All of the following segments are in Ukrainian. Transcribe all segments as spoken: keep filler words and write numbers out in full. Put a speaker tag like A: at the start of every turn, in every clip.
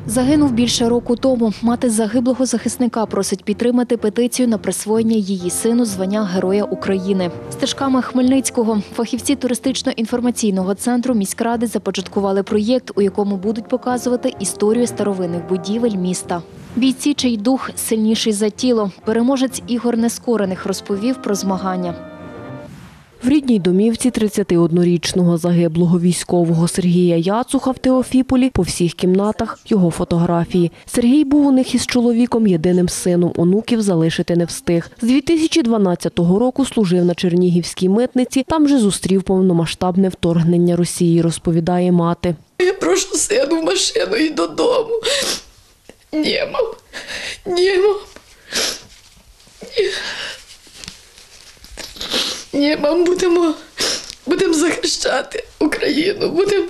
A: Загинув більше року тому. Мати загиблого захисника просить підтримати петицію на присвоєння її сину звання Героя України. Стежками Хмельницького фахівці туристично-інформаційного центру міськради започаткували проєкт, у якому будуть показувати історію старовинних будівель міста. Бійці, чий дух сильніший за тіло. Переможець Ігор Нескорених розповів про змагання.
B: В рідній домівці тридцятиоднорічного загиблого військового Сергія Яцуха в Теофіполі по всіх кімнатах його фотографії. Сергій був у них із чоловіком єдиним сином, онуків залишити не встиг. З дві тисячі дванадцятого року служив на Чернігівській митниці, там же зустрів повномасштабне вторгнення Росії, розповідає мати.
C: Я прошу сину в машину і додому. Ні, мам, ні, мам. Ні. Ні, мам, будемо, будемо захищати Україну, будемо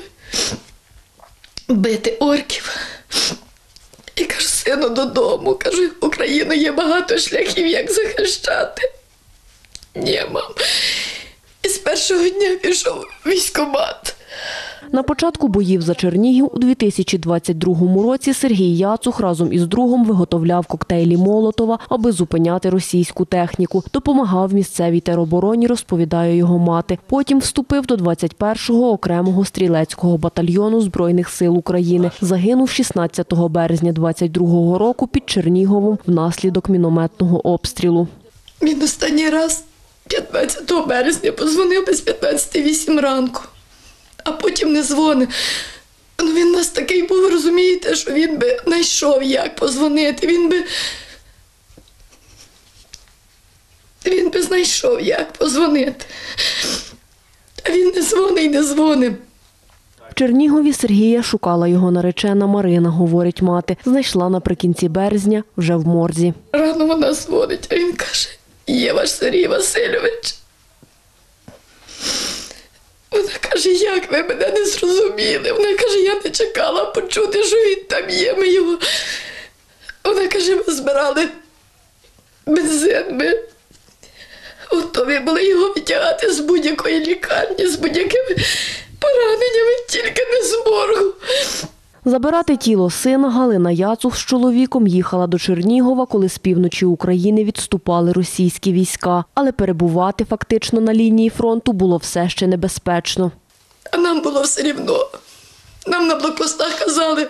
C: бити орків. І кажу, сину, додому. Кажу, Україна є багато шляхів, як захищати. Ні, мам. І з першого дня пішов в військкомат.
B: На початку боїв за Чернігів у дві тисячі двадцять другому році Сергій Яцух разом із другом виготовляв коктейлі Молотова, аби зупиняти російську техніку. Допомагав місцевій теробороні, розповідає його мати. Потім вступив до двадцять першого окремого стрілецького батальйону Збройних сил України. Загинув шістнадцятого березня двадцять другого року під Черніговом внаслідок мінометного обстрілу.
C: Він останній раз п'ятнадцятого березня подзвонив без п'ятнадцяти вісім ранку. А потім не дзвонив. Ну, він у нас такий був, розумієте, що він би знайшов, як подзвонити. Він би... Він би знайшов, як подзвонити. А він не дзвонив і не дзвонив.
B: В Чернігові Сергія шукала його наречена Марина, говорить мати. Знайшла наприкінці березня, вже в морзі.
C: Рано вона дзвонить, а він каже, є ваш Сергій Васильович. Вона каже, як ви мене не зрозуміли? Вона каже, я не чекала почути, що він там є. Ми його... Вона каже, ми збирали бензин, ми готові були його витягати з будь-якої лікарні, з будь-якими пораненнями, тільки не з моргу.
B: Забирати тіло сина Галина Яцух з чоловіком їхала до Чернігова, коли з півночі України відступали російські війська. Але перебувати фактично на лінії фронту було все ще небезпечно.
C: А нам було все рівно. Нам на блокпостах казали.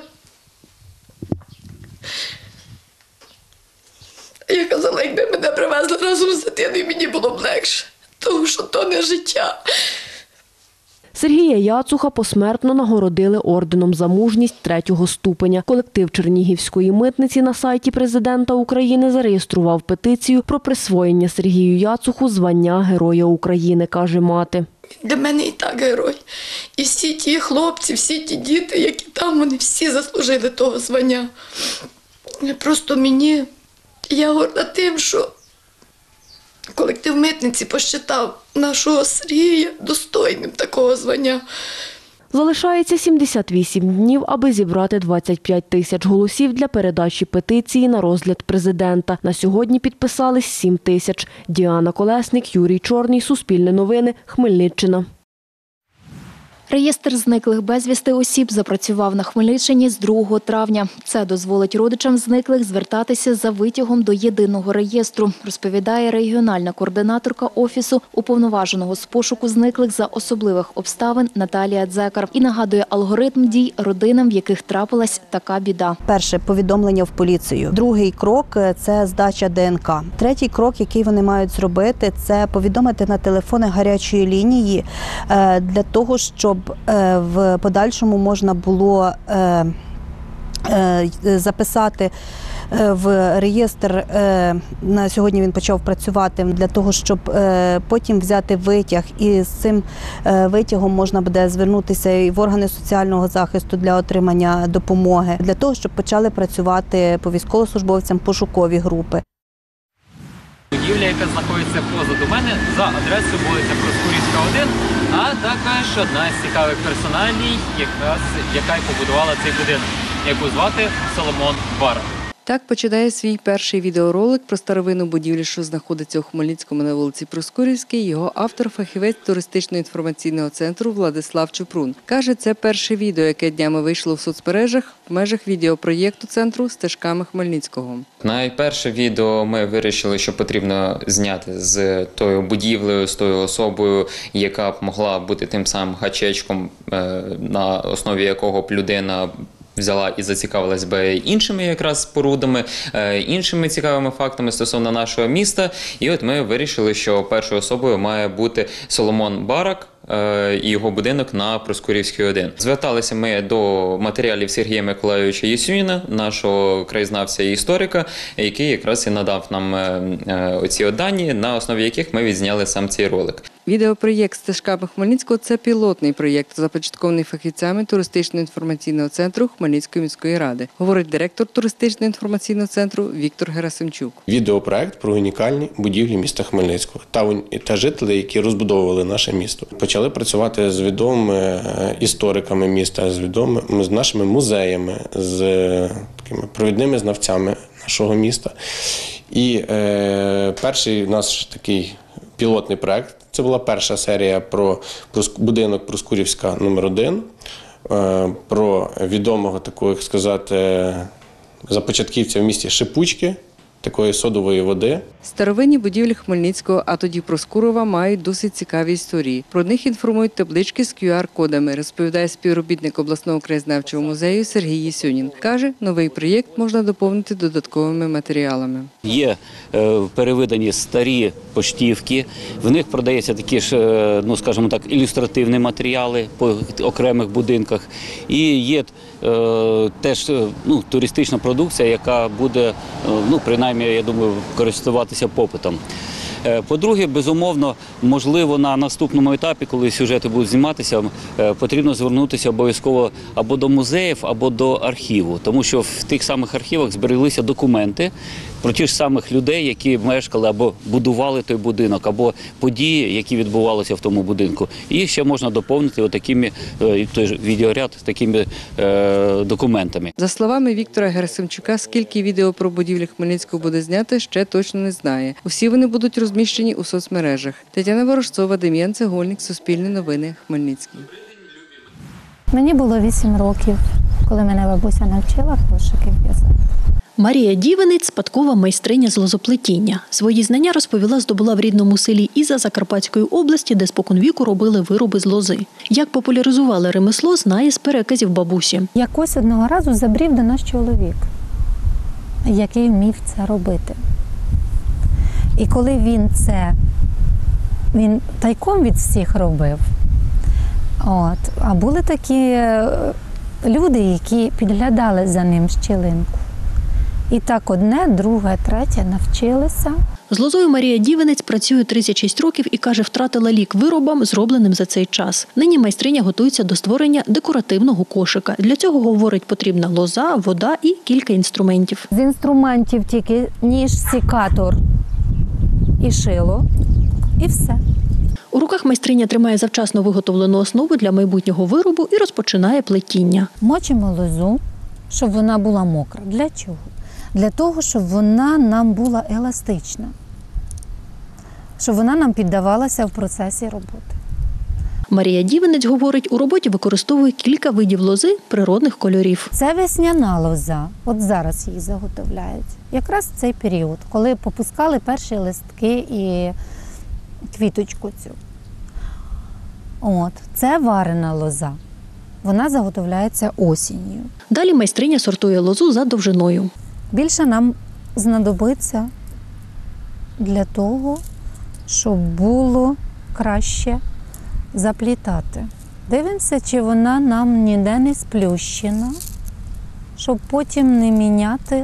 C: Я казала, якби мене привезли разом з дитиною, мені було б легше. Тому що то не життя.
B: Сергія Яцуха посмертно нагородили орденом за мужність третього ступеня. Колектив Чернігівської митниці на сайті президента України зареєстрував петицію про присвоєння Сергію Яцуху звання Героя України, каже мати.
C: Для мене і так герой. І всі ті хлопці, всі ті діти, які там, вони всі заслужили того звання. Просто мені, я горда тим, що колектив митниці посчитав нашого Сергія достойним такого звання.
B: Залишається сімдесят вісім днів, аби зібрати двадцять п'ять тисяч голосів для передачі петиції на розгляд президента. На сьогодні підписались сім тисяч. Діана Колесник, Юрій Чорний, Суспільне новини, Хмельниччина.
A: Реєстр зниклих безвісти осіб запрацював на Хмельниччині з другого травня. Це дозволить родичам зниклих звертатися за витягом до єдиного реєстру, розповідає регіональна координаторка Офісу уповноваженого з пошуку зниклих за особливих обставин Наталія Дзекар. І нагадує алгоритм дій родинам, в яких трапилась така біда.
D: Перше – повідомлення в поліцію. Другий крок – це здача Де Ен Ка. Третій крок, який вони мають зробити – це повідомити на телефони гарячої лінії для того, щоб в подальшому можна було записати в реєстр, на сьогодні він почав працювати, для того, щоб потім взяти витяг, і з цим витягом можна буде звернутися і в органи соціального захисту для отримання допомоги, для того, щоб почали працювати по військовослужбовцям пошукові групи.
E: Будівля, яка знаходиться позаду мене, за адресою вулиця Проскурівська, один, а також одна з цікавих персоналій, якраз, яка й побудувала цей будинок, яку звати Соломон Бар.
F: Так починає свій перший відеоролик про старовинну будівлю, що знаходиться у Хмельницькому на вулиці Проскурівській. Його автор – фахівець туристично-інформаційного центру Владислав Чупрун. Каже, це перше відео, яке днями вийшло в соцмережах в межах відеопроєкту центру «Стежками Хмельницького».
G: Найперше відео ми вирішили, що потрібно зняти з тою будівлею, з тою особою, яка б могла бути тим самим гачечком, на основі якого б людина взяла і зацікавилась би іншими якраз спорудами, іншими цікавими фактами стосовно нашого міста. І от ми вирішили, що першою особою має бути Соломон Барак і його будинок на Проскурівській один. Зверталися ми до матеріалів Сергія Миколайовича Єсюніна, нашого краєзнавця і історика, який якраз і надав нам оці дані, на основі яких ми відзняли сам цей ролик.
F: Відеопроєкт «Стежками Хмельницького» – це пілотний проєкт, започаткований фахівцями туристично-інформаційного центру Хмельницької міської ради, говорить директор туристично-інформаційного центру Віктор Герасимчук.
H: Відеопроєкт про унікальні будівлі міста Хмельницького та, та жителі, які розбудовували наше місто. Почали працювати з відомими істориками міста, з відомими, з нашими музеями, з такими провідними знавцями нашого міста. І е, перший наш такий пілотний проєкт – це була перша серія про, про будинок Проскурівська номер один, е, про відомого такого, як сказати, започатківця в місті Шипучки, такої содової води.
F: Старовинні будівлі Хмельницького, а тоді Проскурова, мають досить цікаві історії. Про них інформують таблички з кю ар-кодами, розповідає співробітник обласного краєзнавчого музею Сергій Єсюнін. Каже, новий проєкт можна доповнити додатковими матеріалами.
I: Є е, перевидані старі поштівки, в них продається такі ж, е, ну скажімо так, ілюстративні матеріали по окремих будинках. І є е, теж ну, туристична продукція, яка буде, е, ну принаймні, я думаю, користуватися попитом. По-друге, безумовно, можливо, на наступному етапі, коли сюжети будуть зніматися, потрібно звернутися обов'язково або до музеїв, або до архіву. Тому що в тих самих архівах збереглися документи про ті ж самих людей, які мешкали або будували той будинок, або події, які відбувалися в тому будинку. І їх ще можна доповнити отакими, той ж відеоряд такими е, документами.
F: За словами Віктора Герасимчука, скільки відео про будівлі Хмельницького буде знято, ще точно не знає. Усі вони будуть розміщені у соцмережах. Тетяна Ворожцова, Дем'ян Цегольник, Суспільне новини, Хмельницький.
J: Мені було вісім років, коли мене бабуся навчила кошики в'язати.
K: Марія Дівенець – спадкова майстриня з лозоплетіння. Свої знання, розповіла, здобула в рідному селі Іза Закарпатської області, де споконвіку робили вироби з лози. Як популяризували ремесло, знає з переказів бабусі.
J: Якось одного разу забрів до нас чоловік, який вмів це робити. І коли він це, він тайком від всіх робив. От. А були такі люди, які підглядали за ним щілинку. І так одне, друге, третє навчилися.
K: З лозою Марія Дівенець працює тридцять шість років і, каже, втратила лік виробам, зробленим за цей час. Нині майстриня готується до створення декоративного кошика. Для цього, говорить, потрібна лоза, вода і кілька інструментів.
J: З інструментів тільки ніж, секатор і шило, і все.
K: У руках майстриня тримає завчасно виготовлену основу для майбутнього виробу і розпочинає плетіння.
J: Мочимо лозу, щоб вона була мокра. Для чого? Для того, щоб вона нам була еластична, щоб вона нам піддавалася в процесі роботи.
K: Марія Дівенець, говорить, у роботі використовує кілька видів лози природних кольорів.
J: Це весняна лоза, от зараз її заготовляють. Якраз в цей період, коли попускали перші листки і квіточку цю. От, це варена лоза. Вона заготовляється осінню.
K: Далі майстриня сортує лозу за довжиною.
J: Більше нам знадобиться для того, щоб було краще заплітати. Дивимося, чи вона нам ніде не сплющена, щоб потім не міняти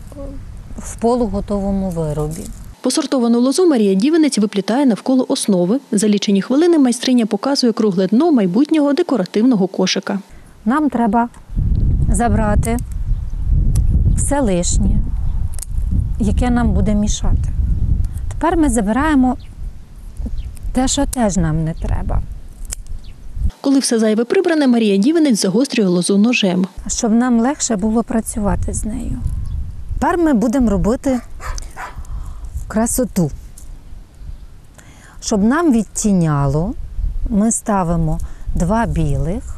J: в полуготовому виробі.
K: Посортовану лозу Марія Дівенець виплітає навколо основи. За лічені хвилини майстриня показує кругле дно майбутнього декоративного кошика.
J: Нам треба забрати все лишнє, яке нам буде мішати. Тепер ми забираємо те, що теж нам не треба.
K: Коли все зайве прибране, Марія Дівенець загострює лозу ножем.
J: Щоб нам легше було працювати з нею. Тепер ми будемо робити красоту. Щоб нам відтіняло, ми ставимо два білих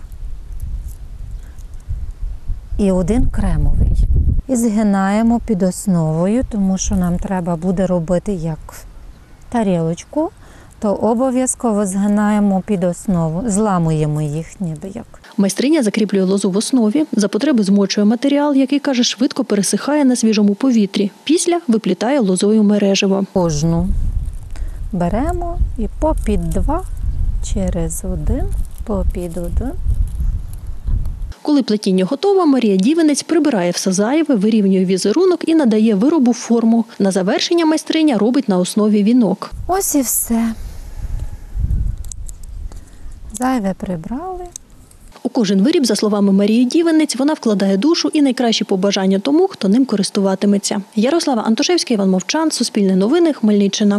J: і один кремовий. І згинаємо під основою, тому що нам треба буде робити як тарілочку, то обов'язково згинаємо під основу, зламуємо їх ніби як.
K: Майстриня закріплює лозу в основі, за потреби змочує матеріал, який, каже, швидко пересихає на свіжому повітрі. Після виплітає лозою мережево.
J: Кожну беремо і попід два, через один, попід один.
K: Коли плетіння готове, Марія Дівенець прибирає все зайве, вирівнює візерунок і надає виробу форму. На завершення майстриня робить на основі вінок.
J: Ось і все. Зайве прибрали.
K: У кожен виріб, за словами Марії Дівенець, вона вкладає душу і найкращі побажання тому, хто ним користуватиметься. Ярослава Антошевська, Іван Мовчан, Суспільне новини, Хмельниччина.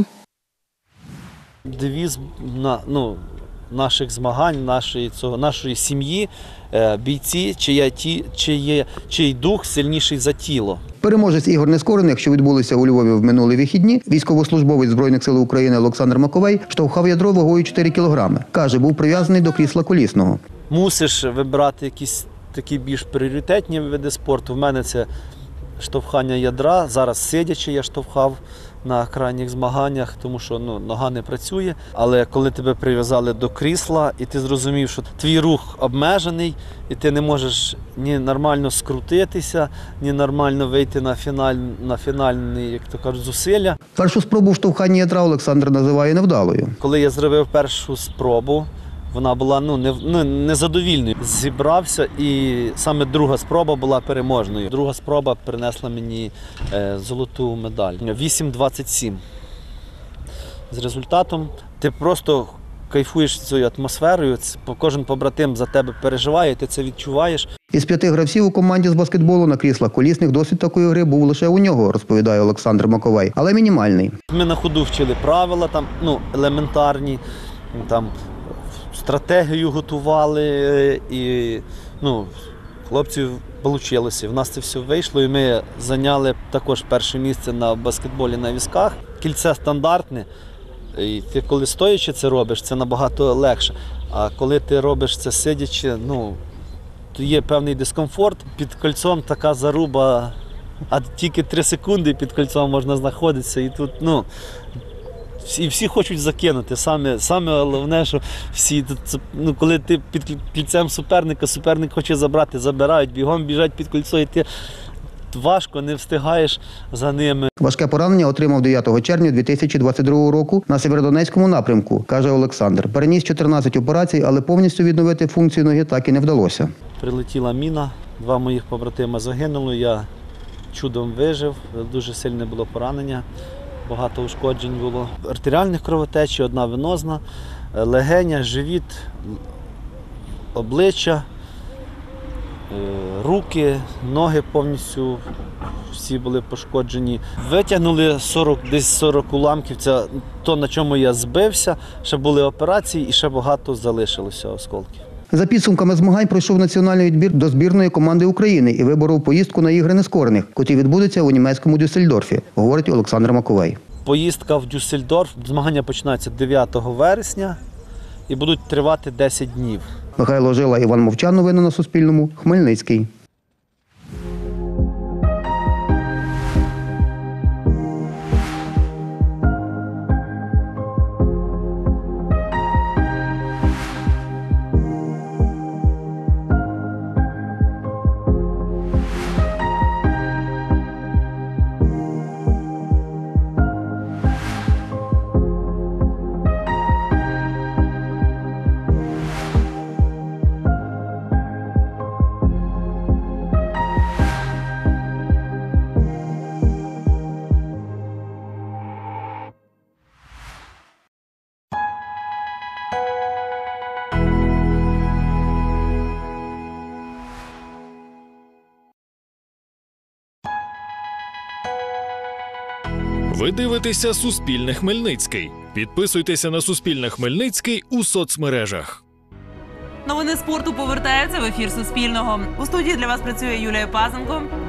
L: Девіз на, ну, наших змагань, нашої, цього, нашої сім'ї, бійці, чия ті, чиє, чий дух сильніший за тіло.
M: Переможець ігор нескорених, що відбулися у Львові в минулі вихідні, військовослужбовець Збройних сил України Олександр Маковей штовхав ядро вагою чотири кілограми. Каже, був прив'язаний до крісла колісного.
L: Мусиш вибирати якісь такі більш пріоритетні види спорту. В мене це штовхання ядра. Зараз сидячи я штовхав на крайніх змаганнях, тому що ну, нога не працює. Але коли тебе прив'язали до крісла і ти зрозумів, що твій рух обмежений, і ти не можеш ні нормально скрутитися, ні нормально вийти на, фіналь, на фінальні, як то кажуть, зусилля.
M: Першу спробу штовхання ядра Олександр називає невдалою.
L: Коли я зробив першу спробу, вона була ну, не, ну, незадовільною. Зібрався, і саме друга спроба була переможною. Друга спроба принесла мені е, золоту медаль. вісім двадцять сім. З результатом ти просто кайфуєш цією атмосферою, кожен побратим за тебе переживає, ти це відчуваєш.
M: Із п'яти гравців у команді з баскетболу на кріслах колісних досвід такої гри був лише у нього, розповідає Олександр Маковей, але мінімальний.
L: Ми на ходу вчили правила, там, ну, елементарні, там, стратегію готували, і ну, хлопців вийшло. В нас це все вийшло, і ми зайняли також перше місце на баскетболі на візках. Кільце стандартне, і ти коли стоячи це робиш, це набагато легше. А коли ти робиш це сидячи, ну, то є певний дискомфорт. Під кольцом така заруба, а тільки три секунди під кольцом можна знаходитися, і тут, ну, і всі хочуть закинути. Саме, саме головне, що всі, ну, коли ти під кільцем суперника, суперник хоче забрати, забирають, бігом біжать під кільцо, і ти важко, не встигаєш за ними.
M: Важке поранення отримав дев'ятого червня дві тисячі двадцять другого року на Сєвєродонецькому напрямку, каже Олександр. Переніс чотирнадцять операцій, але повністю відновити функцію ноги так і не вдалося.
L: Прилетіла міна, два моїх побратима загинули, я чудом вижив, дуже сильне було поранення. Багато ушкоджень було. Артеріальних кровотечі, одна венозна, легеня, живіт, обличчя, руки, ноги повністю всі були пошкоджені. Витягнули сорок, десь сорок уламків, це то, на чому я збився, ще були операції і ще багато залишилося осколків.
M: За підсумками змагань пройшов національний відбір до збірної команди України і виборов поїздку на ігри нескорених, котрі відбудуться у німецькому Дюссельдорфі, говорить Олександр Маковей.
L: Поїздка в Дюссельдорф, змагання починаються дев'ятого вересня і будуть тривати десять днів.
M: Михайло Жила, Іван Мовчан. Новини на Суспільному. Хмельницький.
N: Ви дивитеся Суспільне Хмельницький. Підписуйтеся на Суспільне Хмельницький у соцмережах.
O: Новини спорту повертаються в ефір Суспільного. У студії для вас працює Юлія Пасенко.